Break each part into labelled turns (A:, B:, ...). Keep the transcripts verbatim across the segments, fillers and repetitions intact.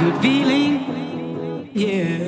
A: good feeling, yeah.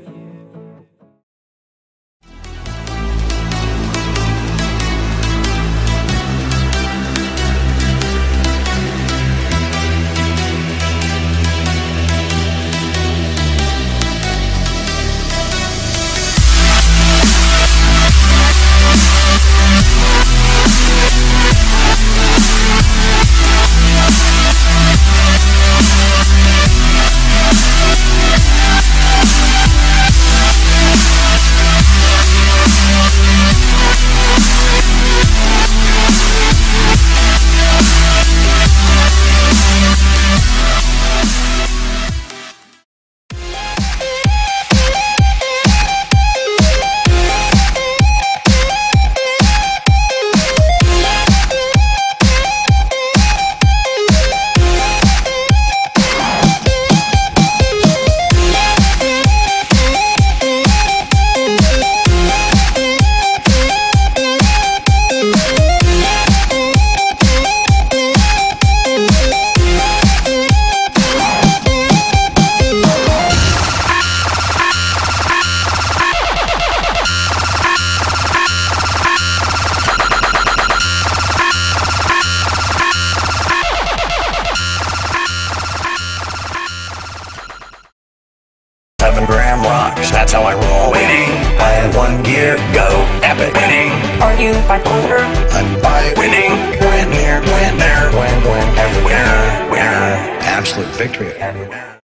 B: Seven gram rocks, that's how I roll. Winning, I had one gear, go, epic. Winning,
C: Are you bipolar?
B: I'm by winning. Win here, win there, win, win, everywhere. Winner, absolute victory everywhere.